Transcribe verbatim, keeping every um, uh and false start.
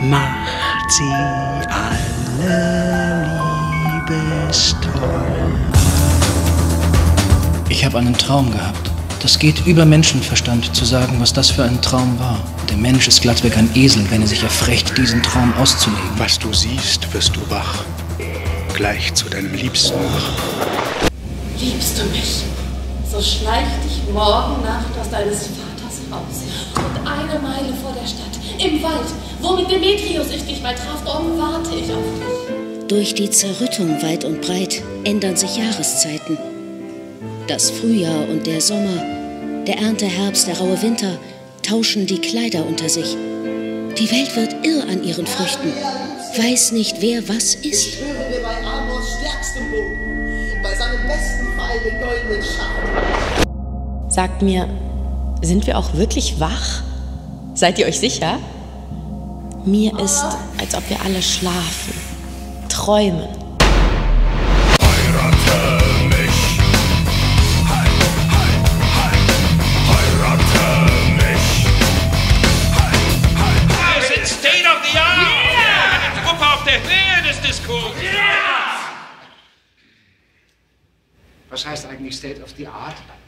macht sie alle liebestoll. Ich habe einen Traum gehabt. Das geht über Menschenverstand zu sagen, was das für ein Traum war. Der Mensch ist glattweg ein Esel, wenn er sich erfrecht, diesen Traum auszulegen. Was du siehst, wirst du wach. Gleich zu deinem Liebsten machen. Liebst du mich? So schleich dich morgen Nacht aus deines Vaters Haus und eine Meile vor der Stadt, im Wald, wo mit Demetrius ich dich mal traf, darum warte ich auf dich. Durch die Zerrüttung weit und breit ändern sich Jahreszeiten. Das Frühjahr und der Sommer, der Ernteherbst, der raue Winter tauschen die Kleider unter sich. Die Welt wird irr an ihren Früchten, weiß nicht, wer was ist. Ich schwöre dir bei Amors stärkstem Bogen, bei seinem besten Pfeil den goldenen Schaft. Sagt mir, sind wir auch wirklich wach? Seid ihr euch sicher? Mir ist, als ob wir alle schlafen, träumen. Was heißt eigentlich State of the Art?